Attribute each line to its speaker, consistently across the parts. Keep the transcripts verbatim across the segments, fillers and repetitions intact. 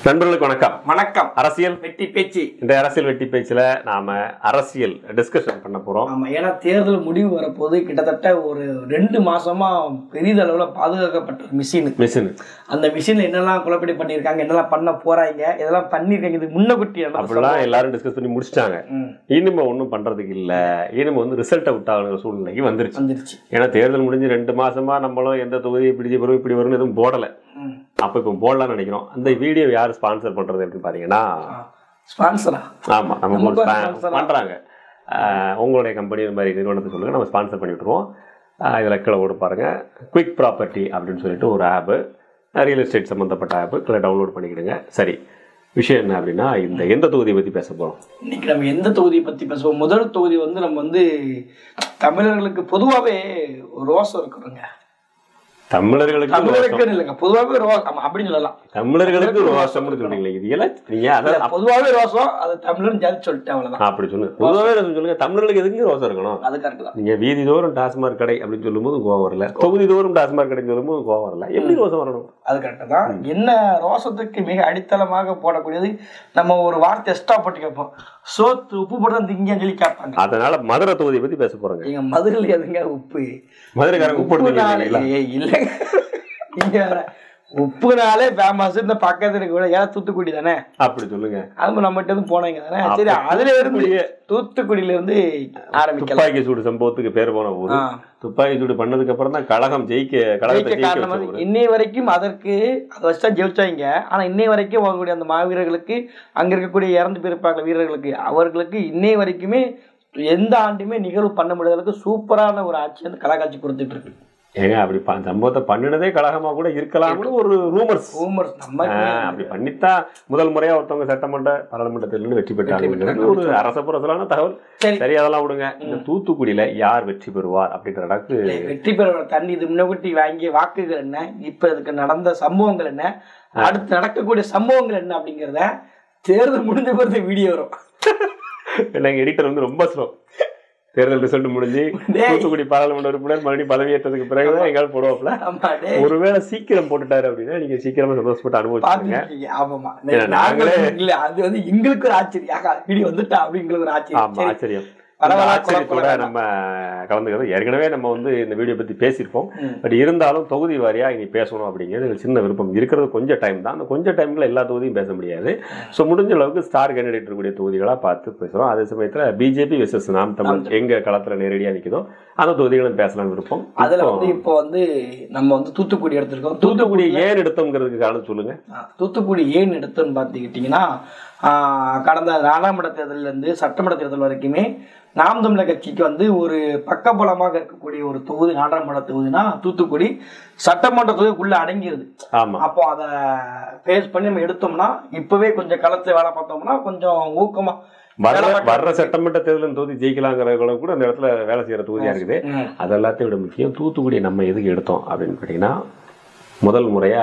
Speaker 1: நண்பர்களுக்கு வணக்கம்.
Speaker 2: வணக்கம்.
Speaker 1: அரசியல்
Speaker 2: வெட்டி பேச்சு.
Speaker 1: இந்த அரசியல் வெட்டி பேச்சுல நாம அரசியல் டிஸ்கஷன் பண்ண போறோம்.
Speaker 2: ஆமா, ஏன்னா தேர்தல் முடிவு வரப்போது கிட்டத்தட்ட ஒரு ரெண்டு மாசமா பெரிதளவுல பாதுகாக்கப்பட்ட ஒரு மிஷின்
Speaker 1: மிஷின்
Speaker 2: அந்த மிஷின்ல என்னெல்லாம் குழப்படி பண்ணிருக்காங்க, என்னெல்லாம் பண்ண போறாங்க, இதெல்லாம் பண்ணிருக்காங்க, இது முன்னகுட்டி
Speaker 1: அப்படிலாம் எல்லாரும் டிஸ்கஸ் பண்ணி முடிச்சிட்டாங்க. இனிமே ஒன்றும் பண்றதுக்கு இல்ல, இனிமே வந்து ரிசல்ட்டை விட்டாங்கிற சூழ்நிலைக்கு வந்துருச்சு வந்துருச்சு ஏன்னா தேர்தல் முடிஞ்சு ரெண்டு மாசமா நம்மளும் எந்த தொகுதியை பிடிச்சி வரும் இப்படி வரும்னு எதுவும் போடல. அப்ப இப்ப போடலாம்னு நினைக்கிறோம். அந்த வீடியோ யார் ஸ்பான்சர் பண்றது அப்படின்னு பாத்தீங்கன்னா
Speaker 2: ஸ்பான்சரா
Speaker 1: ஆமா நம்ம பண்றாங்க. உங்களுடைய கம்பெனி இந்த மாதிரி நிறுவனத்தை சொல்லுங்க, நம்ம ஸ்பான்சர் பண்ணி விட்டுருவோம். இதில் கீழே ஓடு பாருங்க, குவிக் ப்ராப்பர்ட்டி அப்படின்னு சொல்லிட்டு ஒரு ஆப்பு, ரியல் எஸ்டேட் சம்மந்தப்பட்ட ஆப்பு, கீழே டவுன்லோட் பண்ணிக்கிடுங்க. சரி, விஷயம் என்ன அப்படின்னா, இந்த எந்த தொகுதியை பற்றி பேச போகிறோம்
Speaker 2: இன்னைக்கு? நம்ம எந்த தொகுதியை பற்றி பேசுவோம்? முதல் தொகுதி வந்து நம்ம வந்து தமிழர்களுக்கு பொதுவாகவே ரோசம் இருக்கிறோங்க.
Speaker 1: தமிழர்களுக்கு
Speaker 2: தமிழருக்கு இல்லைங்க, பொதுவாகவே ரோசம் அப்படின்னு சொல்லலாம்.
Speaker 1: தமிழர்களுக்கு ரோசம்னு சொல்றீங்களா? இது எல்லாம் நீங்க அதான்
Speaker 2: பொதுவாகவே ரோசம், அது தமிழர்னு ஜாதி சொல்லிட்டு அவ்வளவுதான்.
Speaker 1: அப்படி சொல்லுங்க, பொதுவாகவே சொல்லுங்க. தமிழர்களுக்கு எதுக்கு ரோசம் இருக்கணும்?
Speaker 2: அது கரெக்ட் தான்.
Speaker 1: நீங்க வீதி தோறும் டாஸ்மாக் கடை அப்படின்னு சொல்லும்போது கோவம் வரல, தொகுதி தோறும் டாஸ்மாக் கடைன்னு சொல்லும்போது கோவம் வரல, எப்படி ரோசம் வரணும்?
Speaker 2: அது கரெக்ட் தான். என்ன ரோசத்துக்கு மிக அடித்தளமாக போடக்கூடியது, நம்ம ஒரு வார்த்தை எக்ஸ்ட்ரா போட்டு கேட்போம், சோத்து உப்பு போட்டு தான் திங்கன்னு சொல்லி கேட்பாங்க.
Speaker 1: அதனால மதுரை தொகுதியை பத்தி பேச போறாங்க.
Speaker 2: எங்க மதுரையில் எதுங்க உப்பு?
Speaker 1: மதுரைக்காரங்க உப்பு
Speaker 2: இல்ல, இங்க உப்புனாலே ஃபேமஸ். இந்த பக்கத்துல இருக்க ஏன் தூத்துக்குடி தானே? அப்படி சொல்லுங்க. அது நம்மகிட்ட இருந்து போனீங்க தானே? சரி, அதுல இருந்து தூத்துக்குடியில இருந்து ஆரம்பிக்கலாம்.
Speaker 1: துப்பாக்கி சூடு சம்பவத்துக்கு பேர் போன போது துப்பாக்கி சூடு பண்ணதுக்கு அப்புறம் தான் கழகம் ஜெயிக்க கழகத்தை
Speaker 2: காரணம். இன்னை வரைக்கும் அதற்கு அதை வச்சுதான் ஜெயிச்சாங்க. ஆனா இன்னை வரைக்கும் அவங்களுடைய அந்த மாவீரர்களுக்கு, அங்க இருக்கக்கூடிய இறந்து போயிருப்பாங்க வீரர்களுக்கு, அவர்களுக்கு இன்னை வரைக்குமே எந்த ஆண்டுமே நிகழ்வு பண்ண முடியாத சூப்பரான ஒரு ஆட்சி வந்து கலகாட்சி கொடுத்துட்டு இருக்கு.
Speaker 1: ஏங்க அப்படி சம்பவத்தை பண்ணினதே கழகமா கூட இருக்கலாம்னு ஒரு ரூமர்ஸ்
Speaker 2: ரூமர்ஸ் நம்ம
Speaker 1: அப்படி பண்ணித்தான் முதல் முறையா ஒருத்தவங்க சட்டமன்ற பாராளுமன்ற தேர்தலில் வெற்றி பெற்றாங்க. ஒரு அரசப்புறசலான தகவல். சரி, அதெல்லாம் விடுங்க. இந்த தூத்துக்குடியில யார் வெற்றி பெறுவார் அப்படின்ற அளவுக்கு
Speaker 2: வெற்றி பெறுவார் தண்ணி இது முன்னகுட்டி வாங்கிய வாக்குகள் என்ன, இப்ப இதுக்கு நடந்த சம்பவங்கள் என்ன, அடுத்து நடக்கக்கூடிய சம்பவங்கள் என்ன அப்படிங்கிறத தேர்தல் முடிஞ்ச பிறகு வீடியோ வரும்.
Speaker 1: எங்க எடிட்டர் வந்து ரொம்ப ஸ்லோ. தேர்தல் ரிசல்ட் முடிஞ்சு தூத்துக்குடி பாராளுமன்ற உறுப்பினர் மறுபடியும் பதவியேற்றதுக்கு பிறகுதான் எங்கால போடுவாப்ல. ஒருவேளை சீக்கிரம் போட்டுட்டாரு அப்படின்னா நீங்க சீக்கிரமா சந்தோஷப்பட்டு அனுபவிச்சுங்க.
Speaker 2: நாங்களே இல்ல, அது வந்து எங்களுக்கு ஒரு ஆச்சரியம், வீடியோ வந்துட்டா அப்படிங்கிறது ஒரு ஆச்சரியம்.
Speaker 1: ஆச்சரியம் ஆச்சரியத்தோட நம்ம கலந்துக்கிறது. ஏற்கனவே நம்ம வந்து இந்த வீடியோ பத்தி பேசியிருப்போம். பட் இருந்தாலும் தொகுதி வாரியா இனி பேசணும் அப்படிங்கிறது சின்ன விருப்பம் இருக்கிறது. கொஞ்சம் டைம் தான், அந்த கொஞ்சம் டைம்ல எல்லா தொகுதியும் பேச முடியாது. ஸோ முடிஞ்ச அளவுக்கு ஸ்டார் கேண்டிடேட் இருக்கக்கூடிய தொகுதிகளாக பார்த்து பேசுறோம். அதே சமயத்தில் பிஜேபி வெர்சஸ் நாம் தமிழ் எங்க களத்துல நேரடியா நிற்குதோ அந்த தொகுதிகளும் பேசலாம் விருப்பம்.
Speaker 2: அதுல வந்து இப்போ வந்து நம்ம வந்து தூத்துக்குடி எடுத்திருக்கோம்.
Speaker 1: தூத்துக்குடி ஏன் எடுத்தோங்கிறதுக்கு காரணம் சொல்லுங்க.
Speaker 2: தூத்துக்குடி ஏன் எடுத்தோன்னு பார்த்துக்கிட்டீங்கன்னா, கடந்த நாடாளுமன்ற தேர்தலில் இருந்து சட்டமன்ற தேர்தல் வரைக்குமே நாம் தமிழர் கட்சிக்கு வந்து ஒரு பக்கபலமாக இருக்கக்கூடிய ஒரு தொகுதி நாடாளுமன்ற தொகுதினா தூத்துக்குடி சட்டமன்ற தொகுதிக்குள்ள அடங்கிருது. அப்போ அதை பேஸ் பண்ணி நம்ம எடுத்தோம்னா, இப்பவே கொஞ்சம் களத்துல வேலை பார்த்தோம்னா கொஞ்சம் ஊக்கமா
Speaker 1: வர்ற சட்டமன்ற தேர்தல் தொகுதி ஜெயிக்கலாங்கிறவங்களும் கூட அந்த இடத்துல வேலை செய்யற தொகுதியா இருக்குது. அது எல்லாத்தையும் விட முக்கியம், தூத்துக்குடி நம்ம எதுக்கு எடுத்தோம் அப்படின்னு கேட்டீங்கன்னா, முதல் முறையா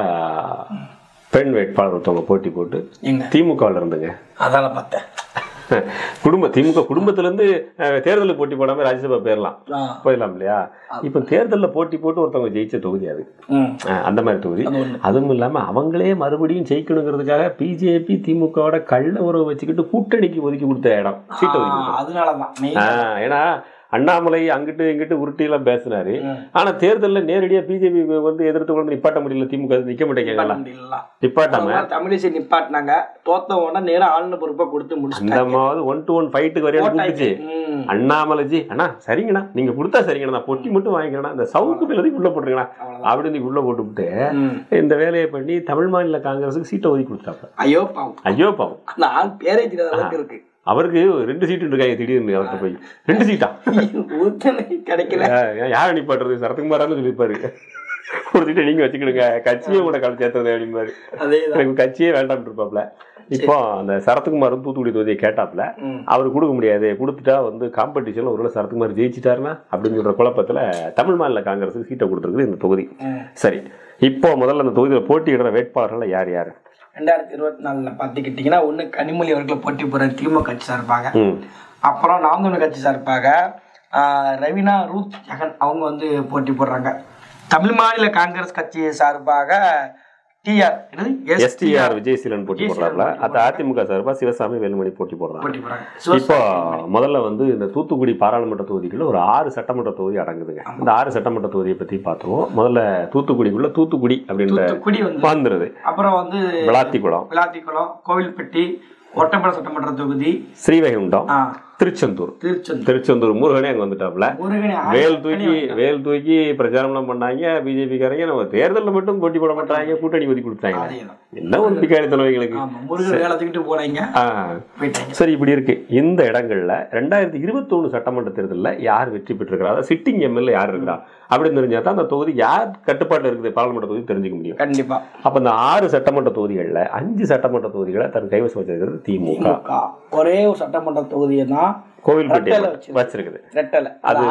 Speaker 1: பெண் வேட்பாளர் ஒருத்தவங்க போட்டி போட்டு திமுகவில் இருந்துங்க.
Speaker 2: அதான பார்த்தேன்.
Speaker 1: குடும்ப திமுக குடும்பத்துல இருந்து தேர்தலில் போட்டி போடாம ராஜ்யசபா போயிடலாம் போயிடலாம் இல்லையா? இப்ப தேர்தலில் போட்டி போட்டு ஒருத்தவங்க ஜெயிச்ச தொகுதி அது, அந்த மாதிரி தொகுதி. அதுவும் இல்லாம அவங்களே மறுபடியும் ஜெயிக்கணுங்கிறதுக்காக பிஜேபி திமுகவோட கள்ள உறவு வச்சுக்கிட்டு கூட்டணிக்கு ஒதுக்கி கொடுத்த இடம் சீட்டை ஒதுக்கி. அதனாலதான் ஏன்னா அண்ணாமலை அங்கிட்டு இங்கிட்டு உருட்டி எல்லாம் பேசினாரு. ஆனா தேர்தலில் நேரடியா பிஜேபி வந்து எதிர்த்து கொண்டு நிப்பாட்ட முடியல. திமுக நிக்க மாட்டேங்க, நிப்பாட்டாம
Speaker 2: தமிழிசை நிப்பாட்டினாங்க. தோத்த உடனே நேரா ஆளுநர் பொறுப்பா கொடுத்து முடிச்சு
Speaker 1: அந்த மாதிரி ஒன் டு ஒன் ஃபைட்டுக்கு வரையா கூப்பிடுச்சு. அண்ணாமலைஜி அண்ணா சரிங்கண்ணா, நீங்க கொடுத்தா சரிங்கண்ணா, பொட்டி மட்டும் வாங்கிக்கணும், இந்த சவுக்கு பிள்ளை உள்ள போட்டுருங்கண்ணா அப்படின்னு உள்ள போட்டுவிட்டு இந்த வேலையை பண்ணி தமிழ் மாநில காங்கிரஸுக்கு சீட்டை ஒதுக்கி கொடுத்தாப்ப. ஐயோ பாவம், ஐயோ பாவம்.
Speaker 2: நான் பேரே தெரியாத இருக்கு.
Speaker 1: அவருக்கு ரெண்டு சீட்டு இருக்காங்க, திடீர்னு அவர்கிட்ட போய் ரெண்டு சீட்டா
Speaker 2: கிடைக்கல,
Speaker 1: யார் அனுப்பாட்டுறது, சரத்குமாரான்னு சொல்லியிருப்பாரு. ஒரு சீட்டை நீங்க வச்சுக்கிடுங்க, கட்சியே கூட கலை சேர்த்தது அப்படிம்பாரு. எனக்கு கட்சியே வேண்டாம் இருப்பாப்ல. இப்போ அந்த சரத்குமார் தூத்துக்குடி தொகுதியை கேட்டாப்ல, அவரு கொடுக்க முடியாது, கொடுத்துட்டா வந்து காம்படிஷன்ல ஒருவேளை சரத்குமார் ஜெயிச்சிட்டாருன்னா அப்படின்னு சொல்ற குழப்பத்துல தமிழ் மாநில காங்கிரஸுக்கு சீட்டை கொடுத்துருக்குது இந்த தொகுதி. சரி, இப்போ முதல்ல அந்த தொகுதியில் போட்டியிடுற வேட்பாளர்கள் யார் யாரு?
Speaker 2: ரெண்டாயிரத்தி இருபத்தி நாலுல பாத்துக்கிட்டீங்கன்னா, ஒண்ணு கனிமொழி அவர்களை போட்டி போற திமுக கட்சி சார்பாக, அப்புறம் நாம் தமிழர் கட்சி சார்பாக ரவீனா ரூத் ஜெகன் அவங்க வந்து போட்டி போடுறாங்க. தமிழ் மாநில காங்கிரஸ் கட்சி சார்பாக டிஆர்
Speaker 1: எஸ்டிஆர் விஜயசீலன் போட்டி போடுறாப்ல. அது அதிமுக சார்பா சிவசாமி வேலுமணி போட்டி போடுறாங்க. இப்போ முதல்ல வந்து இந்த தூத்துக்குடி பாராளுமன்ற தொகுதிக்குள்ள ஒரு ஆறு சட்டமன்ற தொகுதி அடங்குதுங்க. இந்த ஆறு சட்டமன்ற தொகுதியை பத்தி பார்த்துருவோம். முதல்ல தூத்துக்குடிக்குள்ள தூத்துக்குடி அப்படின்ற வந்துருது.
Speaker 2: அப்புறம் வந்து
Speaker 1: விளாத்திக்குளம்,
Speaker 2: விளாத்திக்குளம், கோவில்பட்டி, ஒட்டப்பட சட்டமன்ற தொகுதி,
Speaker 1: ஸ்ரீவைகுண்டம், திருச்செந்தூர். திருச்செந்தூர் முருகனே அங்க வந்துட்டாப்ல. வேல் தூக்கி வேல் தூக்கி பிரச்சாரம் பண்ணாங்க பிஜேபி காரங்க. நம்ம தேர்தலில் மட்டும் போட்டி போட மாட்டாங்க, கூட்டணி ஒதுக்கி கொடுத்தாங்க. என்ன ஒரு பிக்காரி தலைவர்களுக்கு. சரி, இப்படி இருக்கு. இந்த இடங்கள்ல ரெண்டாயிரத்தி இருபத்தி ஒண்ணு சட்டமன்ற தேர்தலில் யார் வெற்றி பெற்றிருக்கிறா, அதாவது சிட்டிங் எம்எல்ஏ யார் இருக்கிறா அப்படின்னு தெரிஞ்சா தான் அந்த தொகுதி யார் கட்டுப்பாட்டில் இருக்குது பாராளுமன்ற தொகுதி தெரிஞ்சுக்க முடியும்.
Speaker 2: கண்டிப்பா.
Speaker 1: அப்ப இந்த ஆறு சட்டமன்ற தொகுதிகள்ல அஞ்சு சட்டமன்ற தொகுதிகளை தன் கைவசம் வச்சிருக்கிறது திமுக.
Speaker 2: ஒரே ஒரு சட்டமன்ற தொகுதியை தான்
Speaker 1: கோவில்பட்டி வச்சிருக்குது. அது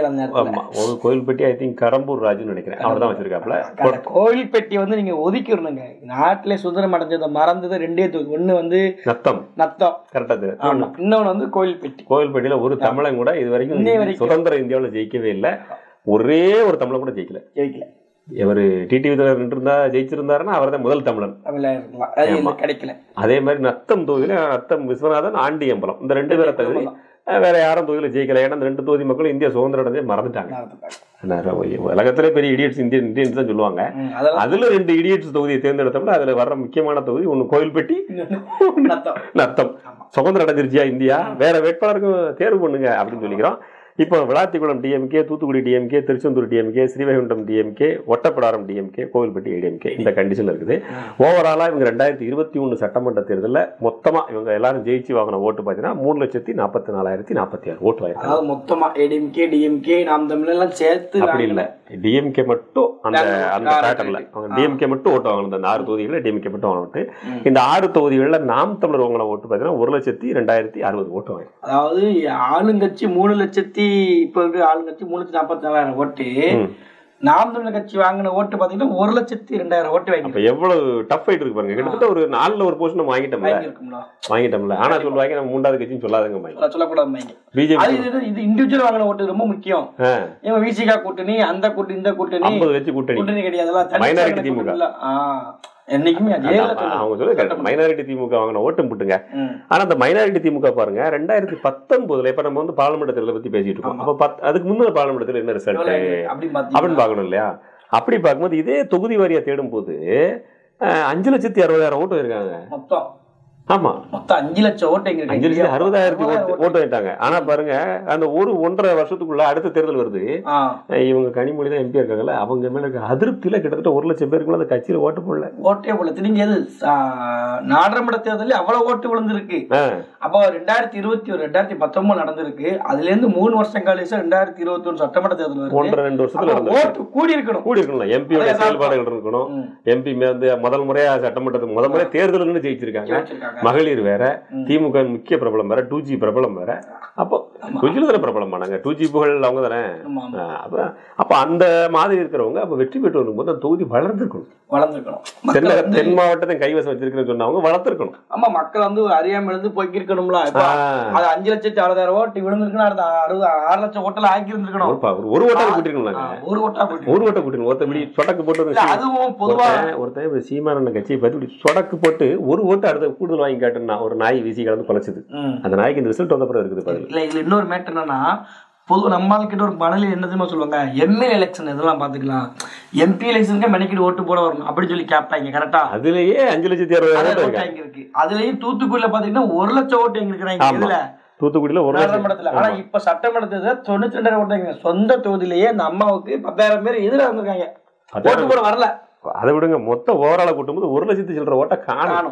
Speaker 1: கோவில்பட்டி ஐ திங்க் கடம்பூர் ராஜுன்னு நினைக்கிறேன், அவர் தான் வச்சிருக்காப்ல.
Speaker 2: கோவில்பட்டி வந்து நீங்க ஒதுக்கிடணுங்க. நாட்டிலே சுதந்திரம் அடைஞ்சதை மறந்தது ரெண்டே தொகுதி. ஒண்ணு வந்து
Speaker 1: நத்தம்
Speaker 2: நத்தம் கரெக்டா, இன்னொன்னு வந்து கோவில்பட்டி.
Speaker 1: கோவில்பட்டியில ஒரு தமிழன் கூட இது வரைக்கும் சுதந்திர இந்தியாவில் ஜெயிக்கவே இல்லை. ஒரே ஒரு தமிழன் கூட ஜெயிக்கல ஜெயிக்கல இவரு டிடிவி தலைவர் நின்று இருந்தா ஜெயிச்சிருந்தாருன்னா அவர் தான் முதல் தமிழன்.
Speaker 2: கிடைக்கல.
Speaker 1: அதே மாதிரி நத்தம் தொகுதியில நத்தம் விஸ்வநாதன், ஆண்டி அம்பலம், இந்த ரெண்டு பேரை தகுதி வேற யாரும் தொகுதியில ஜெயிக்கல. ஏன்னா இந்த ரெண்டு தொகுதி மக்களும் இந்தியா சுதந்திரம் அடைஞ்சே மறந்துட்டாங்க. உலகத்திலே பெரிய இடியட்ஸ் இந்தியன் இந்தியன்ஸ் தான் சொல்லுவாங்க. அதுல ரெண்டு இடியட்ஸ் தொகுதியை தேர்ந்தெடுத்தோம்னா அதுல வர்ற முக்கியமான தொகுதி ஒண்ணு கோவில்பட்டி, நத்தம். சுதந்திரம் அடைஞ்சிருச்சியா இந்தியா, வேற வேட்பாளருக்கு தேர்வு பண்ணுங்க அப்படின்னு சொல்லிக்கிறோம். இப்போ Vilathikulam DMK, Thoothukudi DMK, Tiruchendur DMK, Srivaikuntam DMK, Ottapidaram DMK, Kovilpatti ADMK, இந்த கண்டிஷன் இருக்குது. ஓவராலா இவங்க ரெண்டாயிரத்தி இருபத்தி ஒண்ணு சட்டமன்ற தேர்தலில் மொத்தமா இவங்க எல்லாரும் ஜெயிச்சு வாங்கின ஓட்டு பார்த்தீங்கன்னா மூணு லட்சத்தி நாற்பத்தி நாலாயிரத்தி நாற்பத்தி ஆறு ஓட்டு வாங்கிருக்காங்க.
Speaker 2: மொத்தமா ஏடிஎம்கே, டிஎம்கே, நாம் தமிழ் எல்லாம் சேர்த்து
Speaker 1: அப்படி இல்லை, டிஎம்கே மட்டும் அந்த அந்த பேட்டர்ல அவங்க டிஎம்கே மட்டும் ஓட்டு வாங்கணும். அந்த ஆறு தொகுதிகளில் டிஎம்கே மட்டும் வாங்கிட்டு இந்த ஆறு தொகுதிகளில் நாம் தமிழர் வாங்கின ஓட்டு பார்த்தீங்கன்னா ஒரு லட்சத்தி ரெண்டாயிரத்தி அறுபது ஓட்டு வாங்க.
Speaker 2: அதாவது ஆளுங்கட்சி மூணு லட்சத்தி இப்ப ஆளுங்கட்சி மூணு லட்சத்தி நாற்பத்தி நாலாயிரம் ஓட்டு, நாம் தமிழர் கட்சி வாங்கின ஓட்டு பாத்தீங்கன்னா ஒரு லட்சத்தி ரெண்டாயிரம் ஓட்டு வாங்கி.
Speaker 1: எவ்வளவு டஃப் ஆயிட்டு இருக்கு பாருங்க. கிட்டத்தட்ட ஒரு நாலுல ஒரு போர்ஷன் நம்ம வாங்கிட்டோம்ல வாங்கிட்டோம்ல ஆனா சொல்லுவாங்க நம்ம மூன்றாவது கட்சின்னு சொல்லாதுங்க, சொல்லக்கூடாது. பிஜேபி
Speaker 2: இது இண்டிவிஜுவல் வாங்கின ஓட்டு ரொம்ப முக்கியம். இவன் விசிகா கூட்டணி, அந்த கூட்டணி, இந்த கூட்டணி,
Speaker 1: ஐம்பது கட்சி கூட்டணி கூட்டணி கிடையாது. மைனாரிட்டி திமுக
Speaker 2: என்னைக்குமே
Speaker 1: அவங்க சொல்ல மைனாரிட்டி திமுக வாங்கின ஓட்டம் போட்டுங்க. ஆனா அந்த மைனாரிட்டி திமுக பாருங்க ரெண்டாயிரத்தி பத்தொன்பதுல இப்ப நம்ம வந்து பாராளுமன்ற தேர்தலை பத்தி பேசிட்டு இருக்கோம். அப்ப அதுக்கு முன்னாடி பாராளுமன்ற தேர்தல் என்ன ரிசல்ட் அப்படின்னு பாக்கணும் இல்லையா? அப்படி பார்க்கும்போது இதே தொகுதி வாரியா தேடும் போது அஞ்சு லட்சத்தி அறுபதாயிரம் ஓட்டு இருக்காங்க மொத்தம். ஆமா, மொத்தம் அஞ்சு லட்சம் ஓட்டு அஞ்சு லட்சத்தி அறுபதாயிரத்தி ஓட்டு வைத்தாங்க. ஆனா பாருங்க அந்த ஒரு ஒன்றரை வருஷத்துக்குள்ள அடுத்த தேர்தல் வருது. இவங்க கனிமொழி தான் எம்பி இருக்காங்கல்ல, அவங்க மேல அதிருப்தியில கிட்டத்தட்ட ஒரு லட்சம் பேருக்கு அந்த கட்சியில ஓட்டு போடல,
Speaker 2: ஓட்டே போடல. திரும்பி நாடாளுமன்ற தேர்தலில் அவ்வளவு ஓட்டு விழுந்திருக்கு. அப்போ ரெண்டாயிரத்தி இருபத்தி ஒரு ரெண்டாயிரத்தி பத்தொன்பது நடந்திருக்கு. அதுல இருந்து மூணு வருஷம் கழிச்சு ரெண்டாயிரத்தி இருபத்தி ஒன்று சட்டமன்ற தேர்தல்
Speaker 1: ஒன்றரை ரெண்டு வருஷத்துல
Speaker 2: ஓட்டு கூடி இருக்கணும்
Speaker 1: கூடி இருக்கணும் எம்பியோட செயல்பாடுகள் இருக்கணும். எம்பி வந்து முதல் முறையா சட்டமன்றத்துக்கு முதல் முறையா தேர்தல் ஜெயிச்சிருக்காங்க. மகளிர் வேற, திமுக முக்கிய பிரபலம் வேற, டூ ஜி பிரபலம் வேற. அப்போ டூ ஜி தானே பிரபலம் பண்ணாங்க, டூ ஜி புகழ் அவங்க தானே. அப்ப அந்த மாதிரி இருக்கிறவங்க அப்ப வெற்றி பெற்று வரும்போது அந்த தொகுதி வளர்ந்துருக்கணும் வளர்ந்துருக்கணும் தென் மாவட்டத்தை கைவசம் வச்சிருக்கிறேன்னு சொன்னவங்க வளர்த்துருக்கணும்.
Speaker 2: ஆமா, மக்கள் வந்து அறியாம எழுந்து போய்க்கிருக்கணும்ல. அது அஞ்சு லட்சத்தி அறுபதாயிரம் ஓட்டு விழுந்திருக்குன்னா அறுபது ஆறு லட்சம் ஓட்டல ஆக்கி இருந்திருக்கணும்.
Speaker 1: ஒரு ஓட்டா கூட்டிருக்கணும்,
Speaker 2: ஒரு ஓட்டா
Speaker 1: ஒரு ஓட்டை கூட்டிருக்கணும். ஒருத்தபடி சொடக்கு போட்டு
Speaker 2: அதுவும் பொதுவா
Speaker 1: ஒருத்தன் சீமான கட்சியை பத்தி சொடக்கு போட்டு ஒரு ஓட்டு அடுத்த கூடுதல் வாங்கி காட்டுனா ஒரு நாய் வீசி கலந்து குலைச்சது. அந்த நாய்க்கு இந்த ரிசல்ட் வந்த பிறகு இருக்குது.
Speaker 2: இல்ல இதுல இன்னொரு மேட்டர் என்னன்னா, பொது நம்மளுக்கிட்ட ஒரு மணலில் என்ன தெரியுமா சொல்லுவாங்க, எம்எல்ஏ எலெக்ஷன் இதெல்லாம் பாத்துக்கலாம், எம்பி எலெக்ஷனுக்கு மெனக்கிட்டு ஓட்டு போட வரணும் அப்படின்னு சொல்லி கேட்பாங்க. கரெக்டா?
Speaker 1: அதுலயே அஞ்சு லட்சத்தி அறுபதாயிரம்
Speaker 2: இருக்கு. அதுலயும் தூத்துக்குடியில பாத்தீங்கன்னா ஒரு லட்சம் ஓட்டு எங்க இருக்கிறாங்க. இதுல
Speaker 1: தூத்துக்குடியில ஒரு
Speaker 2: நாடாளுமன்றத்துல. ஆனா இப்ப சட்டமன்றத்துல தொண்ணூத்தி ரெண்டாயிரம் ஓட்டு சொந்த தொகுதியிலேயே அந்த அம்மாவுக்கு பத்தாயிரம் பேர் எதிராக வந்திருக்காங்க, ஓட்டு போட வரல.
Speaker 1: அதை விடுங்க, மொத்த ஓவரால கூட்டும் போது ஒரு லட்சத்தி சில்லற ஓட்ட காணும்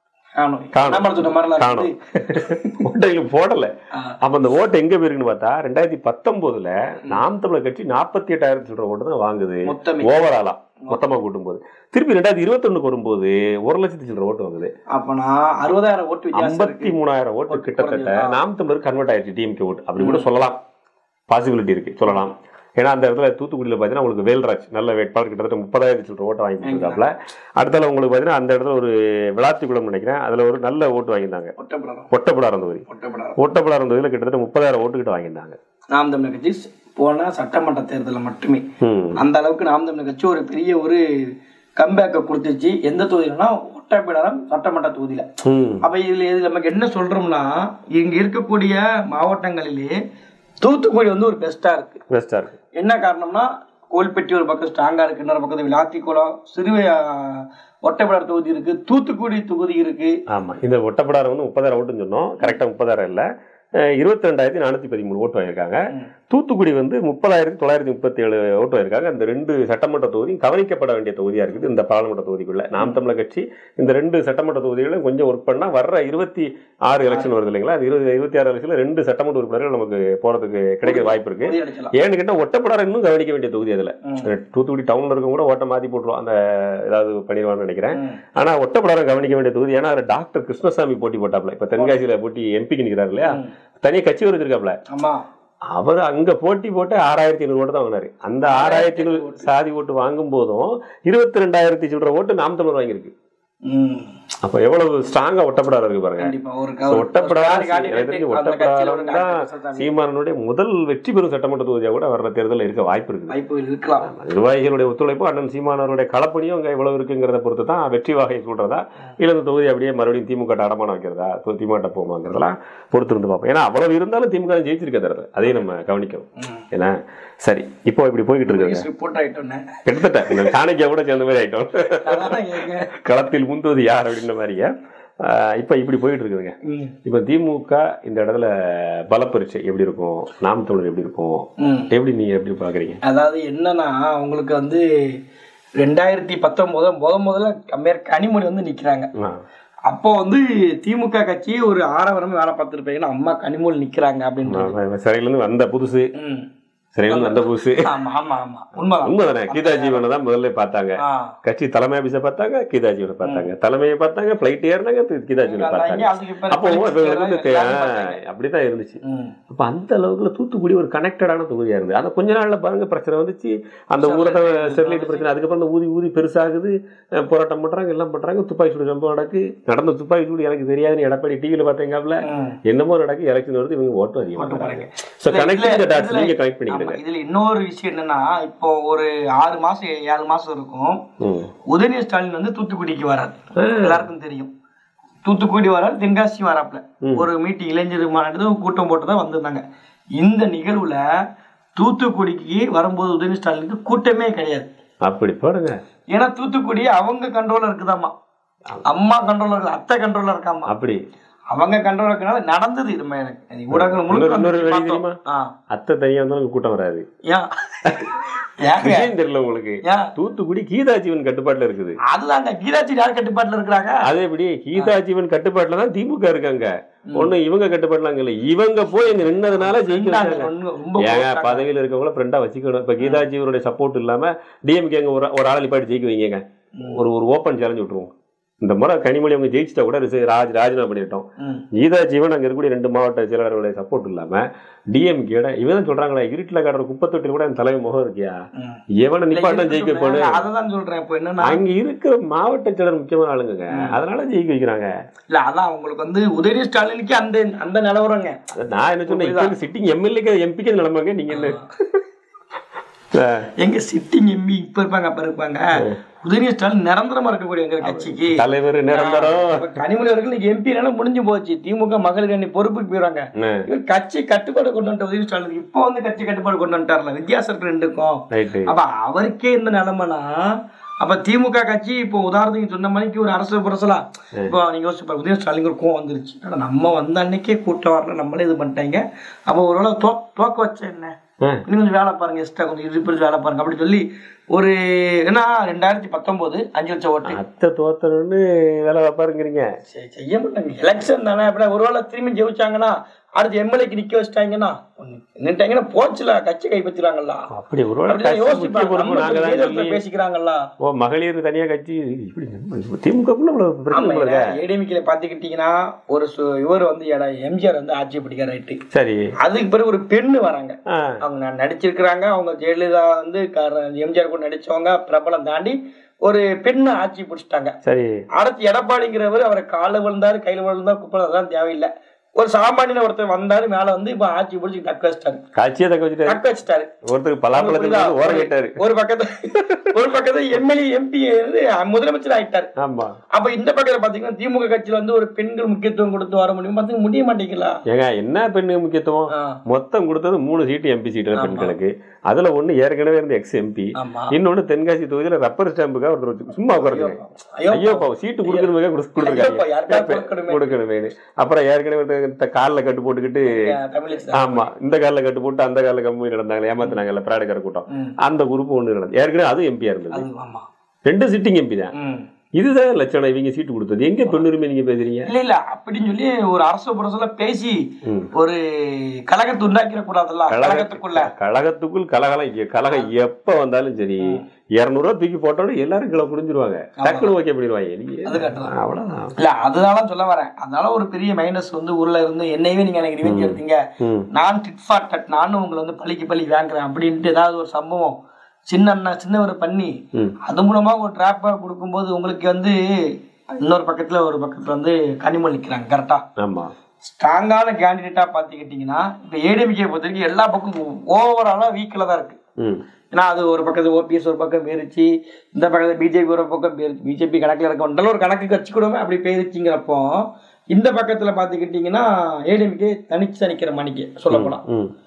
Speaker 1: போடல. அப்ப அந்த ஓட்டு எங்க போயிருக்குன்னு பார்த்தா ரெண்டாயிரத்தி பத்தொன்பதுல நாம் தமிழர் கட்சி நாற்பத்தி எட்டாயிரத்தி சில்லற ஓட்டு தான் வாங்குது ஓவராலா மொத்தமா கூட்டும் போது. திருப்பி ரெண்டாயிரத்தி இருபத்தி ஒண்ணுக்கு வரும்போது ஒரு லட்சத்தி சில்லற ஓட்டு வாங்குது.
Speaker 2: அப்பனா அறுபதாயிரம் ஓட்டு,
Speaker 1: ஐம்பத்தி மூணாயிரம் ஓட்டு கிட்டத்தட்ட நாம் தமிழர் கன்வெர்ட் ஆயிடுச்சு டிஎம்கே ஓட்டு. அப்படி கூட சொல்லலாம், பாசிபிலிட்டி இருக்கு, சொல்லலாம். ஏன்னா அந்த இடத்துல தூத்துக்குடியில் பார்த்தீங்கன்னா உங்களுக்கு வேல்ராஜ் நல்ல வேட்பாளர் கிட்டத்தட்ட முப்பதாயிரத்தி சில்லற ஓட்டை வாங்கி கொடுத்தாப்புல. அடுத்தால உங்களுக்கு பார்த்தீங்கன்னா அந்த இடத்துல ஒரு விளாத்திக்குளம் நினைக்கிறேன், அதுல ஒரு நல்ல ஓட்டு வாங்கியிருந்தாங்க. ஒட்டப்பிடாரம் தொகுதி, ஒட்டப்பிடாரம் தொகுதியில் கிட்டத்தட்ட முப்பதாயிரம் ஓட்டு கிட்ட வாங்கியிருந்தாங்க.
Speaker 2: நாம் தமிழர் கட்சி போன சட்டமன்ற தேர்தலில் மட்டுமே அந்த அளவுக்கு நாம் தமிழர் கட்சி ஒரு பெரிய ஒரு கம்பேக்க கொடுத்துச்சு. எந்த தொகுதியிலன்னா ஒட்டப்பிடாரம் சட்டமன்ற தொகுதியில. அப்ப இதுல இது நமக்கு என்ன சொல்றோம்னா, இங்க இருக்கக்கூடிய மாவட்டங்களிலே தூத்துக்குடி வந்து ஒரு பெஸ்டா இருக்கு.
Speaker 1: பெஸ்டா இருக்கு.
Speaker 2: என்ன காரணம்னா, கோல்பட்டி ஒரு பக்கம் ஸ்ட்ராங்கா இருக்கு, இன்னொரு பக்கத்து விளாத்திக்குளம், சிறுவை ஒட்டப்பிடாரம் தொகுதி இருக்கு, தூத்துக்குடி தொகுதி இருக்கு.
Speaker 1: ஆமா, இந்த ஒட்டப்பிடாரம் வந்து முப்பதாயிரம் ஓட்டுன்னு சொன்னோம். கரெக்டா முப்பதாயிரம் இல்ல, இருபத்தி ரெண்டாயிரத்தி நானூத்தி பதிமூணு ஓட்டு வாங்கியிருக்காங்க. தூத்துக்குடி வந்து முப்பதாயிரத்தி தொள்ளாயிரத்தி முப்பத்தி ஏழு ஓட்டு வாங்கியிருக்காங்க. இந்த ரெண்டு சட்டமன்ற தொகுதியும் கவனிக்கப்பட வேண்டிய தொகுதியா இருக்குது இந்த பாராளுமன்ற தொகுதிக்குள்ள. நாம் தமிழர் கட்சி இந்த ரெண்டு சட்டமன்ற தொகுதிகளும் கொஞ்சம் ஒர்க் பண்ணா வர்ற இருபத்தி ஆறு எலெக்ஷன் வருது இல்லைங்களா, அது இருபது இருபத்தி ஆறு எலெக்ஷன்ல ரெண்டு சட்டமன்ற உறுப்பினர்கள் நமக்கு போறதுக்கு கிடைக்கிற வாய்ப்பு இருக்கு. ஏன்னு கேட்டா ஒட்டப்பிடாரம் இன்னும் கவனிக்க வேண்டிய தொகுதி. அதுல தூத்துக்குடி டவுன்ல இருக்கும் கூட ஓட்ட மாத்தி போட்டுருவோம், அந்த ஏதாவது பண்ணிடுவான்னு நினைக்கிறேன். ஆனா ஒட்டப்பிடாரம் கவனிக்க வேண்டிய தொகுதி. ஏன்னா அதுல டாக்டர் கிருஷ்ணசாமி போட்டி போட்டாப்ல, இப்ப தென்காசியில போட்டி எம்பிக்கு நிற்கிறாரு இல்லையா, தனியா கட்சி வச்சிருக்காப்ல. அவர் அங்க போட்டி போட்டு ஆறாயிரத்தி ஐநூறு ஓட்டு தான் வாங்கினாரு. அந்த ஆறாயிரத்தி ஐநூறு சாதி ஓட்டு வாங்கும் போதும் இருபத்தி ரெண்டாயிரத்தி சில்லற ஓட்டு நாம் தமிழர் வாங்கியிருக்கு. அப்ப எவ்வளவு ஸ்ட்ராங்கா ஒட்டப்பிடாரம் இருக்கு பாருங்க. ஒட்டப்பிடாரம் தான் சீமானுடைய முதல் வெற்றி பெறும் சட்டமன்ற தொகுதியா கூட வர்ற தேர்தல் இருக்க வாய்ப்பு இருக்கு. நிர்வாகிகளுடைய ஒத்துழைப்பு, அண்ணன் சீமானவருடைய களப்பணியும் அங்க எவ்வளவு இருக்குங்கிறத பொறுத்து தான் வெற்றி வாகை சொல்றதா இல்ல இந்த தொகுதி அப்படியே மறுபடியும் திமுக அடமானம் வைக்கிறதா, திமுக போமாங்கிறதெல்லாம் பொறுத்து இருந்து பார்ப்போம். ஏன்னா அவ்வளவு இருந்தாலும் திமுக ஜெயிச்சிருக்க தரது, அதையும் நம்ம கவனிக்கணும். ஏன்னா சரி, இப்போ இப்படி போய்கிட்டு இருக்கு. கிட்டத்தட்ட சாணக்கியா கூட சேர்ந்த மாதிரி ஆயிட்டோம். களத்தில் முந்துவது யார் அப்படின்ற மாதிரியா இப்ப இப்படி போயிட்டு இருக்குதுங்க. இப்ப திமுக இந்த இடத்துல பலப்பரிச்சை எப்படி இருக்கும், நாம் தமிழர் எப்படி இருக்கும், எப்படி நீங்க எப்படி பாக்குறீங்க?
Speaker 2: அதாவது என்னன்னா, உங்களுக்கு வந்து ரெண்டாயிரத்தி பத்தொன்பது முத முதல்ல அம்மையார் கனிமொழி வந்து நிக்கிறாங்க. அப்போ வந்து திமுக கட்சி ஒரு ஆரவரமே வேலை பார்த்துருப்பீங்கன்னா அம்மா கனிமொழி நிக்கிறாங்க அப்படின்னு
Speaker 1: சிறையில இருந்து வந்த புதுசு அந்த புதுசு உண்மைதானே. கீதா ஜீவனை தான் முதல்ல பார்த்தாங்க, கட்சி தலைமை ஆபீஸை பார்த்தாங்க, கீதா ஜீவனை பார்த்தாங்க, தலைமையை பார்த்தாங்க, பிளைட் ஏறினாங்க, கீதா ஜீவனை பார்த்தாங்க. அப்போ அப்படிதான் இருந்துச்சு. அப்ப அந்த அளவுக்கு தூத்துக்குடி ஒரு கனெக்டடான தொகுதியா இருந்தது. ஆனா கொஞ்ச நாள்ல பாருங்க பிரச்சனை வந்துச்சு, அந்த ஊரக ஸ்டெர்லைட் பிரச்சனை. அதுக்கப்புறம் அந்த ஊதி ஊதி பெருசாகுது, போராட்டம் பண்றாங்க, எல்லாம் பண்றாங்க, துப்பாக்கி சூடு ரொம்ப நடக்கு. நடந்த துப்பாக்கி சூடு எனக்கு தெரியாதுன்னு எடப்பாடி டிவியில பார்த்தீங்கல்ல, என்னமோ நடக்கு, எலெக்ஷன் வருது, இவங்க ஓட்டும் அதிகமாக பண்றாங்க. கனெக்ட் பண்ணிக்கிறேன்.
Speaker 2: இதுல இன்னொரு விஷயம் என்னன்னா, இப்போ ஒரு ஆறு மாசம் ஏழு மாசம் இருக்கும், உதயநிதி ஸ்டாலின் வந்து தூத்துக்குடிக்கு வராது, எல்லாருக்கும் தெரியும். தூத்துக்குடி வராது, தென்காசி வராப்ல ஒரு மீட்டிங் இளைஞர் மாநாடு கூட்டம் போட்டுதான் வந்திருந்தாங்க. இந்த நிகழ்வுல தூத்துக்குடிக்கு வரும்போது உதயநிதி ஸ்டாலினுக்கு கூட்டமே கிடையாது.
Speaker 1: அப்படி பாருங்க.
Speaker 2: ஏன்னா தூத்துக்குடி அவங்க கண்ட்ரோல்ல இருக்குதாமா, அம்மா கண்ட்ரோல்ல இருக்கு, அத்தை கண்ட்ரோல்ல இருக்காமா. அப்படி அவங்க கண்ட்ரோல் இருக்கனால நடந்தது. இது எனக்கு ஊடகங்கள் முழுக்க
Speaker 1: அத்தை தனியா இருந்தாலும் கூட்டம் வராது. தெரியல உங்களுக்கு, தூத்துக்குடி கீதா ஜீவன் கட்டுப்பாட்டுல இருக்குது.
Speaker 2: அதுதாங்க, கீதா ஜீவன் யார் கட்டுப்பாட்டுல இருக்காங்க?
Speaker 1: அதே எப்படி கீதா ஜீவன் கட்டுப்பாட்டுல தான் திமுக இருக்காங்க. ஒண்ணு இவங்க கட்டுப்பாட்டுல இல்ல, இவங்க போய் இங்க நின்னதுனால ஜெயிக்கிறாங்க. ஏங்க பதவியில இருக்கவங்கள ஃப்ரெண்டா வச்சுக்கணும். இப்ப கீதா ஜீவனுடைய சப்போர்ட் இல்லாம டிஎம்கே ஒரு ஒரு ஆள் நிப்பாட்டி ஜெயிக்க வைங்க, ஒரு ஒரு ஓப்பன் சேலஞ்ச் விட்டுருவோம். இந்த முறை கனிமொழி அவங்க ஜெயிச்சிட்டா கூட ராஜ் ராஜினாமா பண்ணிட்டோம். கீதா ஜீவன் அங்க இருக்கக்கூடிய ரெண்டு மாவட்ட செயலாளர்களுடைய சப்போர்ட் இல்லாம டிஎம்கேட இவன் சொல்றாங்களா, இருட்டுல காட்டுற குப்பத்தொட்டில் கூட அந்த தலைமை முகம் இருக்கியா, எவனை நிப்பாட்டம் ஜெயிக்க போன
Speaker 2: அதான் சொல்றேன். இப்ப என்னன்னா,
Speaker 1: அங்க இருக்கிற மாவட்ட செயலர் முக்கியமான ஆளுங்க, அதனால ஜெயிக்க வைக்கிறாங்க.
Speaker 2: இல்ல அதான் உங்களுக்கு வந்து உதயநிதி ஸ்டாலினுக்கு அந்த அந்த நிலவரங்க.
Speaker 1: நான் என்ன சொன்னேன், சிட்டிங் எம்எல்ஏ எம்பிக்கு நிலைமைங்க. நீங்க என்ன
Speaker 2: எங்க சிட்டிங் எம்பி இப்ப இருப்பாங்க அப்ப இருப்பாங்க, உதயநிதி ஸ்டாலின் நிரந்தரமா இருக்கக்கூடிய எங்க கட்சிக்கு
Speaker 1: தலைவர் நிரந்தரம்.
Speaker 2: கனிமொழி அவர்கள் எம்பி முடிஞ்சு போச்சு, திமுக மகளிர் அணி பொறுப்புக்கு போயிடுறாங்க. கட்சி கட்டுப்பாடு கொண்டு வந்துட்ட உதயநிதி ஸ்டாலின் இப்ப வந்து கட்சி கட்டுப்பாடு கொண்டு வந்துட்டார்ல, வித்தியாசம் ரெண்டுக்கும். அப்ப அவருக்கே இந்த நிலைமைனா, அப்ப திமுக கட்சி இப்போ உதாரணத்துக்கு சொன்ன மணிக்கு ஒரு அரசு புரசலா இப்போ நீங்க யோசிச்சு உதயநிதி ஸ்டாலின் ஒரு கோவம் வந்துருச்சு, நம்ம வந்த அன்னைக்கே கூட்டம் வரல, நம்மளே இது பண்ணிட்டாங்க, அப்ப ஒருவேளை தோ தோக்க வச்ச என்ன இன்னும் கொஞ்சம் வேலை பாருங்க, எக்ஸ்ட்ரா கொஞ்சம் இருப்பது வேலை பாருங்க அப்படி சொல்லி ஒரு ஏன்னா ரெண்டாயிரத்தி பத்தொன்பது அஞ்சு லட்சம் ஓட்டு
Speaker 1: அத்தை தோத்தணும்னு வேலை பாருங்கிறீங்க.
Speaker 2: செய்ய மாட்டாங்க, எலெக்ஷன் தானே. அப்படின்னா ஒருவேளை திரும்பி ஜெயிச்சாங்கன்னா அடுத்து எம்எல்ஏக்கு நிக்க வச்சிட்டாங்கன்னா நின்ட்டாங்கன்னா போச்சுல, கட்சி கைப்பற்றிடுவாங்கல்ல.
Speaker 1: அப்படி
Speaker 2: பேசிக்கிறாங்கல்ல,
Speaker 1: ஓ மகளிர் தனியா கட்சி திமுக
Speaker 2: ஏடிஎம்கேல பாத்துக்கிட்டீங்கன்னா ஒரு இவர் வந்து எம்ஜிஆர் வந்து ஆட்சி பிடிக்கிற ரைட்டு.
Speaker 1: சரி, அதுக்கு
Speaker 2: பிறகு ஒரு பெண்ணு வராங்க, அவங்க நடிச்சிருக்கிறாங்க, அவங்க ஜெயலலிதா வந்து எம்ஜிஆர் கூட நடிச்சவங்க பிரபலம் தாண்டி ஒரு பெண்ணு ஆட்சி பிடிச்சிட்டாங்க.
Speaker 1: சரி,
Speaker 2: அடுத்து எடப்பாடிங்கிறவர் அவரை கால விழுந்தாரு கையில விழுந்தா குப்பை, அதெல்லாம் தேவையில்லை, ஒரு சாமானியன ஒருத்தர் வந்தாரு மேல வந்து இப்ப ஆட்சி பிடிச்சி தக்க வச்சிட்டாரு,
Speaker 1: காட்சியை தக்க வச்சுட்டாரு,
Speaker 2: தக்க வச்சிட்டாரு.
Speaker 1: ஒருத்தருக்கு பலாப்பழத்துக்கு ஓர கேட்டாரு,
Speaker 2: ஒரு பக்கத்துல ஒரு பக்கத்துல எம்எல்ஏ எம்பி முதலமைச்சர் ஆயிட்டாரு.
Speaker 1: ஆமா.
Speaker 2: அப்ப இந்த பக்கத்துல பாத்தீங்கன்னா திமுக கட்சியில வந்து ஒரு பெண்கள் முக்கியத்துவம் கொடுத்து வர முடியும் பாத்தீங்க முடிய மாட்டேங்களா?
Speaker 1: ஏங்க என்ன பெண்ணு முக்கியத்துவம்? மொத்தம் கொடுத்தது மூணு சீட்டு எம்பி சீட்டு பெண்களுக்கு. அதுல ஒண்ணு ஏற்கனவே இருந்த எக்ஸ் எம்பி, இன்னொன்னு தென்காசி தொகுதியில ரப்பர் ஸ்டாம்புக்காக ஒருத்தர் சும்மா உட்காருங்க. ஐயோ ஐயோ சீட்டு கொடுக்கணுமே கொடுத்துருக்காங்க கொடுக்கணுமே. அப்புறம் ஏற்கனவே காலில் கட்டு போட்டுக்கிட்டு, ஆமா இந்த காலில் கட்டு போட்டு அந்த காலில் கம்பி நடந்தாங்க, ஏமாத்தினாங்கல்ல பிராடகர் கூட்டம், அந்த குரூப் ஒண்ணு நடந்தது. ஏற்கனவே அது எம்பியா இருந்தது, ரெண்டு சிட்டிங் எம்பி தான். இதுதான் லட்சணம் இவங்க சீட்டு கொடுத்தது. எங்க பெண்ணுரிமை நீங்க பேசுறீங்க? இல்ல இல்ல அப்படின்னு சொல்லி ஒரு அரசு புரசல பேசி ஒரு கழகத்தை உண்டாக்கிட கூடாதுல்ல. கழகத்துக்குள்ள கழகத்துக்குள் கலகலம் கலகம் எப்ப வந்தாலும் சரி, இருநூறு ரூபா தூக்கி போட்டாலும் எல்லாரும் கிலோ புரிஞ்சிருவாங்க, டக்குனு ஓகே பண்ணிடுவாங்க. அவ்வளவுதான். இல்ல அதுதான் சொல்ல வரேன். அதனால ஒரு பெரிய மைனஸ் வந்து ஊர்ல இருந்து என்னையவே நீங்க எனக்கு ரிவெஞ்ச் எடுத்தீங்க, நான் டிட் ஃபார் டட், நானும் உங்களை வந்து பள்ளிக்கு பள்ளி வாங்குறேன் அப்படின்ட்டு ஏதாவது ஒரு சம்பவம் சின்ன சின்னவர் பண்ணி அது மூலமா ஒரு டிராப்பா கொடுக்கும்போது உங்களுக்கு வந்து இன்னொரு பக்கத்துல ஒரு பக்கத்துல வந்து கனிமொழி நிற்கிறாங்க. கரெக்டா? ஆமா. ஸ்ட்ராங்கான கேண்டிடேட்டா பாத்துக்கிட்டீங்கன்னா இப்ப ஏடிஎம்கே பொறுத்த வரைக்கும் எல்லா பக்கம் ஓவராலா வீக்கில தான் இருக்கு. ஏன்னா அது ஒரு பக்கத்து ஓபிஎஸ் ஒரு பக்கம் பேருச்சு, இந்த பக்கத்துல பிஜேபி ஒரு பக்கம் பேருச்சு, பிஜேபி கணக்குல இருக்க ஒரு கணக்கு கட்சி கூட அப்படி பேருச்சுங்கிறப்போ இந்த பக்கத்துல பாத்துக்கிட்டீங்கன்னா ஏடிஎம்கே தனிச்சு நிக்கிற மணிக்கு சொல்ல போனா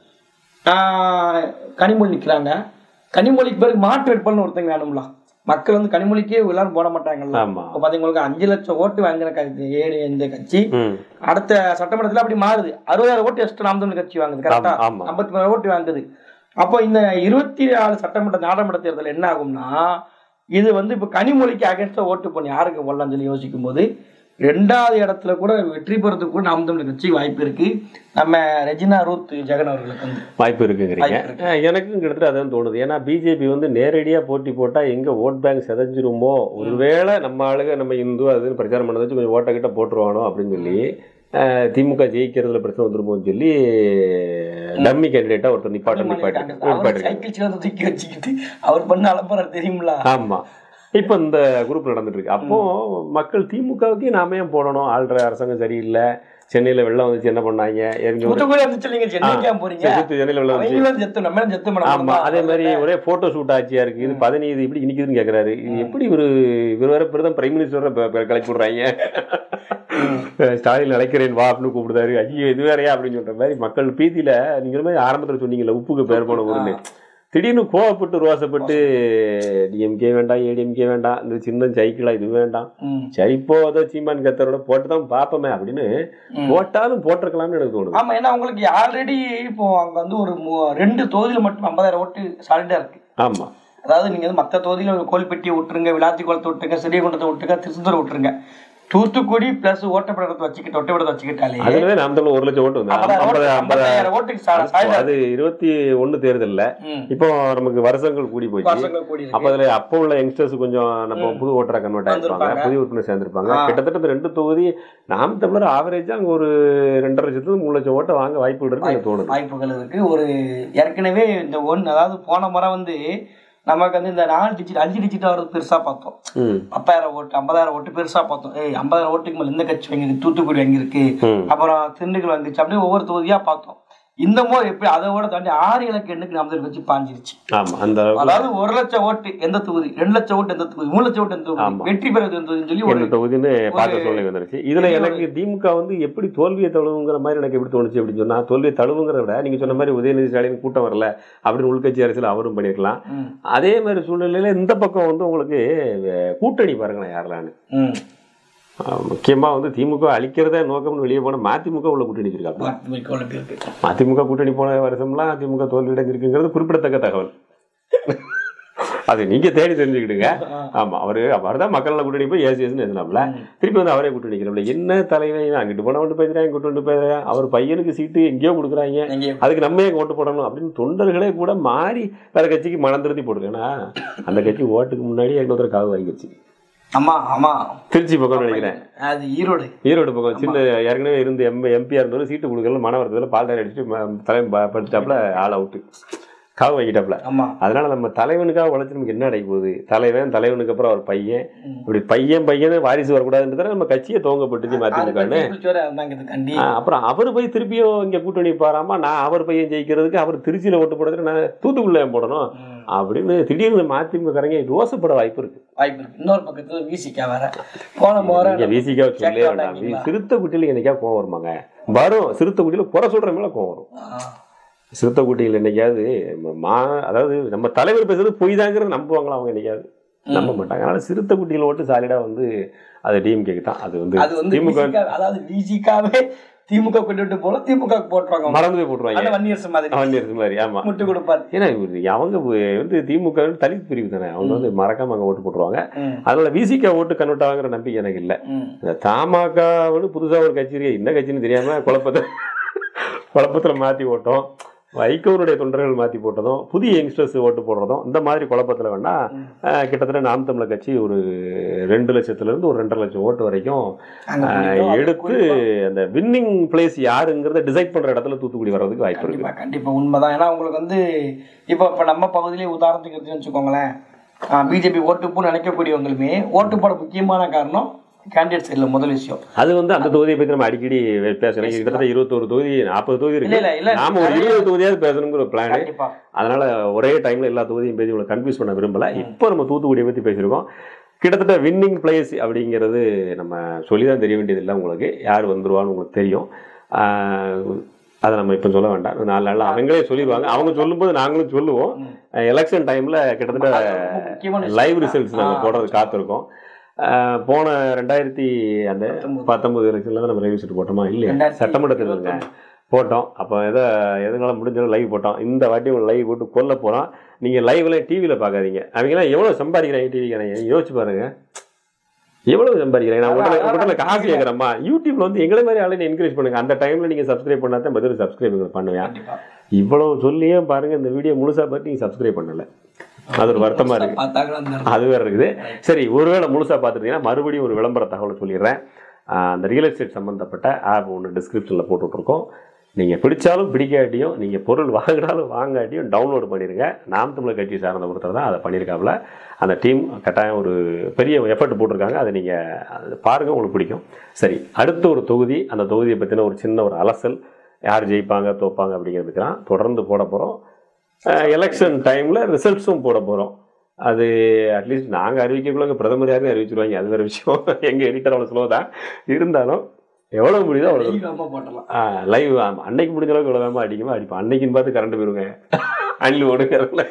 Speaker 1: கனிமொழி நிக்கிறாங்க. கனிமொழிக்கு பிறகு மாற்று வேட்பாளர் ஒருத்தங்க வேணும்ல. மக்கள் வந்து கனிமொழிக்கே எல்லாரும் போட மாட்டாங்கல்ல. இப்ப பாத்தீங்களுக்கு அஞ்சு லட்சம் ஓட்டு வாங்கின ஏழு இந்த கட்சி அடுத்த சட்டமன்றத்துல அப்படி மாறுது, அறுபதாயிரம் ஓட்டு எக்ஸ்ட்ரா நாம் தமிழ் கட்சி வாங்குது. கரெக்டா? ஐம்பத்தி மூணு ஓட்டு வாங்குது. அப்போ இந்த இருபத்தி நாலு சட்டமன்ற நாடாளுமன்ற தேர்தல் என்ன ஆகும்னா, இது வந்து இப்ப கனிமொழிக்கு அகேன்ஸ்டா ஓட்டு பண்ணி யாருக்கு போடலாம்னு சொல்லி யோசிக்கும் போது ரெண்டாவது இடத்துல கூட வெற்றி பெறதுக்கு கூட நாம் தமிழ் கட்சி வாய்ப்பு இருக்கு. நம்ம ரெஜினா ரூத் ஜெகன் அவர்களுக்கு வந்து வாய்ப்பு இருக்குங்கிறீங்க. எனக்கும் கிட்டத்தட்ட அதான் தோணுது. ஏன்னா பிஜேபி வந்து நேரடியா போட்டி போட்டா எங்க ஓட் பேங்க் செதஞ்சிருமோ, ஒருவேளை நம்ம ஆளுங்க நம்ம இந்து அதுன்னு பிரச்சாரம் பண்ணதை வச்சு கொஞ்சம் ஓட்ட கிட்ட போட்டுருவானோ அப்படின்னு சொல்லி திமுக ஜெயிக்கிறதுல பிரச்சனை வந்துருமோன்னு சொல்லி டம்மி கேண்டிடேட்டா ஒருத்தர் நிப்பாட்ட நிப்பாட்டு தூக்கி வச்சுக்கிட்டு அவர் பண்ண அலப்பறம் தெரியுங்களா? ஆமா. இப்போ இந்த குரூப் நடந்துட்டு இருக்கு. அப்போ மக்கள் திமுகவுக்கு நாம ஏன் போடணும்? ஆள்ற அரசாங்கம் சரியில்லை, சென்னையில வெள்ளம் வந்துச்சு என்ன பண்ணாங்க, அதே மாதிரி ஒரே போட்டோ ஷூட் ஆட்சியா இருக்கு, இது பதினீது இப்படி இன்னைக்குதுன்னு கேக்குறாரு. இது எப்படி ஒரு இவர் வேற பிரதமர் பிரைம் மினிஸ்டர் கிளப்பி விடுறாங்க, ஸ்டாலின் அழைக்கிறேன் வா அப்படின்னு கூப்பிடுறாரு, ஐயோ இது வேறையா அப்படின்னு சொல்ற மாதிரி மக்கள் பீதியில நீங்க மாதிரி ஆரம்பத்துல சொன்னீங்கல்ல உப்புக்கு பேர் போன ஊருன்னு, திடீர்னு கோவப்பட்டு ரோசப்பட்டு டிஎம்கே வேண்டாம் ஏடிஎம்கே வேண்டாம் இந்த சின்ன சைக்கிளா இது வேண்டாம், சரி இப்போ அதை சீமான் கத்தரோட போட்டுதான் பாப்போமே அப்படின்னு போட்டாலும் போட்டிருக்கலாம்னு எனக்கு தோணுது. ஆமா, ஏன்னா உங்களுக்கு ஆல்ரெடி இப்போ அங்க வந்து ஒரு ரெண்டு தொகுதியில மட்டும் ஐம்பதாயிரம் ஓட்டு சாலிடா இருக்கு. ஆமா, அதாவது நீங்க வந்து மற்ற தொகுதியில கோல்பெட்டியை விட்டுருங்க, விளாத்தி குளத்தை விட்டுருங்க, சிறியகுண்டத்தை விட்டுருங்க, திருச்செந்தூர் விட்டுருங்க, தூத்துக்குடி பிளஸ் ஓட்டப்படத்தை வச்சுக்கிட்டு ஒட்டப்படத்தை வச்சுக்கிட்டாலே அதுவே நாம் தமிழ் ஒரு லட்சம் ஓட்டு வந்து அது இருபத்தி ஒண்ணு தேர்தல்ல இப்போ நமக்கு வருஷங்கள் கூடி போச்சு. அப்ப அதுல அப்போ உள்ள யங்ஸ்டர்ஸ் கொஞ்சம் நம்ம புது ஓட்டரா கன்வெர்ட் ஆயிருப்பாங்க, புதிய உறுப்பினர் சேர்ந்திருப்பாங்க. கிட்டத்தட்ட ரெண்டு தொகுதி நாம் தமிழர் ஆவரேஜா அங்க ஒரு ரெண்டரை லட்சத்துக்கு மூணு லட்சம் ஓட்ட வாங்க வாய்ப்புகள் இருக்கு எனக்கு தோணுது. வாய்ப்புகள் இருக்கு. ஒரு ஏற்கனவே இந்த ஒன் அதாவது போன முறை வந்து நமக்கு வந்து இந்த நாலு டிஜிட் அஞ்சு டிஜிட் வர்றது பெருசா பார்த்தோம், பத்தாயிரம் ஓட்டு ஐம்பதாயிரம் ஓட்டு பெருசா பார்த்தோம். ஏய் ஐம்பதாயிரம் ஓட்டுக்கு மேல இந்த கட்சி வாங்கிருக்கு, தூத்துக்குடி வாங்கியிருக்கு, அப்புறம் திண்டுக்கல் வந்துச்சு, அப்படியே ஒவ்வொரு தொகுதியா பார்த்தோம். இந்த முறை எப்படி அதை விட தாண்டி ஆறு இலக்கு எண்ணுக்கு நம்ம வச்சு பாஞ்சிருச்சு. அதாவது ஒரு லட்சம் ஓட்டு எந்த தொகுதி, ரெண்டு லட்சம் ஓட்டு எந்த தொகுதி, மூணு லட்சம் ஓட்டு எந்த தொகுதி, வெற்றி பெறது சொல்லி ஒரு தொகுதின்னு பார்க்க சொல்லி வந்துருச்சு. இதுல எனக்கு திமுக வந்து எப்படி தோல்வியை தழுவுங்கிற மாதிரி எனக்கு எப்படி தோணுச்சு அப்படின்னு சொன்னா, தோல்வியை தழுவுங்கிறத விட நீங்க சொன்ன மாதிரி உதயநிதி ஸ்டாலின் கூட்டம் வரல அப்படின்னு உள்கட்சி அரசியல் அவரும் பண்ணிருக்கலாம். அதே மாதிரி சூழ்நிலையில இந்த பக்கம் வந்து உங்களுக்கு கூட்டணி பாருங்களேன் யாரெல்லான்னு. முக்கியமா வந்து திமுக அழிக்கிறத நோக்கம்னு வெளியே போன மதிமுக உள்ள கூட்டணி வச்சிருக்காங்க. மதிமுக கூட்டணி போன வருஷம்லாம் திமுக தோல்வி அடைஞ்சிருக்குங்கிறது குறிப்பிடத்தக்க தகவல். அது நீங்க தேடி தெரிஞ்சுக்கிடுங்க. ஆமா, அவரு அவர்தான் மக்கள் கூட்டணி போய் ஏசிஎஸ்ன்னு எழுதினாப்ல, திருப்பி வந்து அவரே கூட்டணி நிற்கிறாப்ல. என்ன தலைமை அங்கிட்டு போன வந்து பேசுறேன், இங்கிட்டு வந்து பேசுறேன், அவர் பையனுக்கு சீட்டு எங்கேயோ கொடுக்குறாங்க, அதுக்கு நம்ம ஓட்டு போடணும் அப்படின்னு தொண்டர்களே கூட மாறி வேற கட்சிக்கு மனம் திருத்தி போடுங்க. ஏன்னா அந்த கட்சி ஓட்டுக்கு முன்னாடி இன்னொருத்தர் காவு வாங்கிடுச்சு. ஆமா ஆமா, திருச்சி பக்கம் நினைக்கிறேன், அது ஈரோடு ஈரோடு பக்கம் சின்ன ஏற்கனவே இருந்து எம் எம்பியா இருந்தவரு சீட்டு கொடுக்கல மன வருத்தத்துல பால் தயாரி அடிச்சுட்டு தலைமை படிச்சாப்புல ஆள் அவுட்டு. காவு வாங்கிட்டாப்ல. அதனால நம்ம தலைவனுக்காக உழைச்சி நமக்கு என்ன அடைக்க போகுது? தலைவன் தலைவனுக்கு அப்புறம் அவர் பையன், இப்படி பையன் பையன் வாரிசு வரக்கூடாதுன்றத நம்ம கட்சியை துவங்கப்பட்டுச்சு மதிமுகன்னு. அப்புறம் அவர் போய் திருப்பியும் இங்க கூட்டணி பாராம நான் அவர் பையன் ஜெயிக்கிறதுக்கு அவர் திருச்சியில ஓட்டு போடுறதுக்கு நான் தூத்துக்குள்ள போடணும் அப்படின்னு திடீர்னு மதிமுகங்க ரோசப்பட வாய்ப்பு இருக்கு.
Speaker 2: வாய்ப்பு இருக்கு. இன்னொரு பக்கத்துல விசிகா வேற போன போற
Speaker 1: விசிகா சொல்லவே வேண்டாம். சிறுத்தை குட்டியில என்னைக்கா கோவம் வருமாங்க? வரும். சிறுத்தை குட்டியில குறை சொல்ற மேல கோவம் வரும். சிறுத்தை குட்டிகள் என்னைக்காவது மா அதாவது நம்ம தலைவர் பேசுறது பொய் தாங்கிறது நம்புவாங்களா? அவங்க என்னைக்காவது நம்ப மாட்டாங்க. அதனால சிறுத்தை குட்டிகள் ஓட்டு சாலிடா வந்து அது டிஎம்கேக்கு தான். அது வந்து திமுக
Speaker 2: அதாவது விசிகாவே திமுக கொண்டு போல திமுக போட்டுருவாங்க, மறந்து போய் போட்டுருவாங்க. வன்னியரசு மாதிரி வன்னியரசு மாதிரி ஆமா முட்டு கொடுப்பாரு. ஏன்னா அவங்க வந்து திமுக தலித் பிரிவு தானே, அவங்க வந்து மறக்காம அங்க ஓட்டு போட்டுருவாங்க. அதனால விசிகா ஓட்டு கன்வெர்ட் ஆகுற நம்பிக்கை எனக்கு இல்லை. தமாக வந்து புதுசா ஒரு கட்சி இருக்கு, என்ன கட்சின்னு தெரியாம குழப்பத்தை குழப்பத்துல மாத்தி ஓட்டோம். வைகோனுடைய தொண்டர்கள் மாற்றி போட்டதும் புதிய யங்ஸ்டர்ஸ் ஓட்டு போடுறதும் இந்த மாதிரி குழப்பத்தில் வேணா கிட்டத்தட்ட நாம் தமிழர் கட்சி ஒரு ரெண்டு லட்சத்துலேருந்து ஒரு ரெண்டரை லட்சம் ஓட்டு வரைக்கும் எடுத்து அந்த வின்னிங் பிளேஸ் யாருங்கிறத டிசைட் பண்ணுற இடத்துல தூத்துக்குடி வர்றதுக்கு வாய்ப்பு இருக்கு. கண்டிப்பாக உண்மைதான். ஏன்னா உங்களுக்கு வந்து இப்போ இப்போ நம்ம பகுதியிலே உதாரணத்துக்கு எடுத்துன்னு வச்சுக்கோங்களேன், பிஜேபி ஓட்டு போன்னு நினைக்கக்கூடியவங்களுமே ஓட்டு போட முக்கியமான காரணம் கேண்டிடேட்ஸ் இல்லை. முதல் விஷயம்
Speaker 1: அது வந்து அந்த தொகுதியை பற்றி நம்ம அடிக்கடி பேசணும். கிட்டத்தட்ட இருபத்தோரு தொகுதி நாற்பது தொகுதி இருக்கு. நாம ஒரு இருபது தொகுதியாவது பேசணுங்கிற ஒரு பிளான். அதனால ஒரே டைம்ல எல்லா தொகுதியும் பேசி உங்களை கன்ஃபியூஸ் பண்ண விரும்பல. இப்போ நம்ம தூத்துக்குடியை பற்றி பேசியிருக்கோம். கிட்டத்தட்ட வின்னிங் பிளேஸ் அப்படிங்கிறது நம்ம சொல்லிதான் தெரிய வேண்டியதில்லை. உங்களுக்கு யார் வந்துருவான்னு உங்களுக்கு தெரியும். அதை நம்ம இப்போ சொல்ல வேண்டாம். நாலு நாள் அவங்களே சொல்லிடுவாங்க. அவங்க சொல்லும்போது நாங்களும் சொல்லுவோம். எலெக்ஷன் டைம்ல கிட்டத்தட்ட லைவ் ரிசல்ட்ஸ் நாங்கள் போடுறது காத்திருக்கோம். போன ரெண்டாயிரத்தி அந்த பத்தொன்பது எலெக்ஷன்ல தான் நம்ம லைவ் ரிசல்ட் போட்டோமா இல்லையா? சட்டமன்ற தேர்தலுங்க போட்டோம். அப்போ எதை எதுனால முடிஞ்சாலும் லைவ் போட்டோம். இந்த வாட்டி உங்களை லைவ் போட்டு கொல்ல போகிறோம். நீங்கள் லைவ்ல டிவியில் பார்க்காதீங்க. அவங்களாம் எவ்வளோ சம்பாதிக்கிறாங்க டிவிக்கு யோசிச்சு பாருங்க. எவ்வளவு சம்பாதிக்கிறேன் நான் உடனே உடனே காசு கேட்குறேம்மா. யூடியூப்ல வந்து எங்களை மாதிரி ஆளுநர் என்கரேஜ் பண்ணுங்க. அந்த டைம்ல நீங்க சப்ஸ்கிரைப் பண்ணாதான் பதில் சப்ஸ்கிரைப் பண்ணுவேன். இவ்வளவு சொல்லியே பாருங்க இந்த வீடியோ முழுசா பார்த்து நீங்க சப்ஸ்கிரைப் பண்ணல. அது ஒரு வருத்தமா இருக்கு. அது வேற இருக்குது. சரி, ஒருவேளை முழுசா பார்த்துட்டீங்கன்னா மறுபடியும் ஒரு விளம்பர தகவலை சொல்லிடுறேன். அந்த ரியல் எஸ்டேட் சம்பந்தப்பட்ட ஆப் ஒன்று டிஸ்கிரிப்ஷன்ல போட்டுட்ருக்கோம். நீங்கள் பிடிச்சாலும் பிடிக்காட்டியும் நீங்கள் பொருள் வாங்கினாலும் வாங்காட்டியும் டவுன்லோட் பண்ணிடுங்க. நாம் தமிழர் கட்சி சார்ந்த ஒருத்தர் தான் அதை பண்ணியிருக்காப்புல. அந்த டீம் கட்டாயம் ஒரு பெரிய எஃபர்ட் போட்டிருக்காங்க. அதை நீங்கள் பாருங்கள், உங்களுக்கு பிடிக்கும். சரி, அடுத்த ஒரு தொகுதி, அந்த தொகுதியை பற்றின ஒரு சின்ன ஒரு அலசல், யார் ஜெயிப்பாங்க தோப்பாங்க அப்படிங்கிறதுக்கு தான் தொடர்ந்து போட போகிறோம். எலெக்ஷன் டைமில் ரிசல்ட்ஸும் போட போகிறோம். அது அட்லீஸ்ட் நாங்கள் அறிவிக்கக்குள்ள பிரதமர் யாருமே அறிவிச்சிருவாங்க. அது வேறு விஷயம். எங்கள் எடிட்டர் அவ்வளோ ஸ்லோ தான் இருந்தாலும் எவ்வளோ முடியுதோ அவ்வளோ லைவ் அன்னைக்கு முடிஞ்ச அளவுக்கு எவ்வளோ வேகமாக அடிக்குமா அடிப்போம். அன்னைக்குன்னு பார்த்து கரண்ட் போயிருங்க அள்ளி ஓடுங்கிறதுல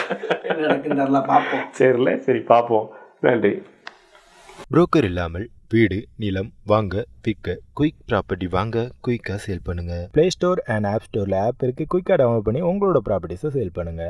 Speaker 1: சரில. சரி பார்ப்போம். நன்றி.
Speaker 3: புரோக்கர் இல்லாமல் வீடு நிலம் வாங்க விற்க குயிக் ப்ராப்பர்ட்டி வாங்க குயிக்காக சேல் பண்ணுங்க. பிளே ஸ்டோர் அண்ட் ஆப் ஸ்டோரில் ஆப் இருக்குது. குயிக்காக டவுன்லோட் பண்ணி உங்களோட ப்ராப்பர்ட்டிஸை சேல் பண்ணுங்கள்.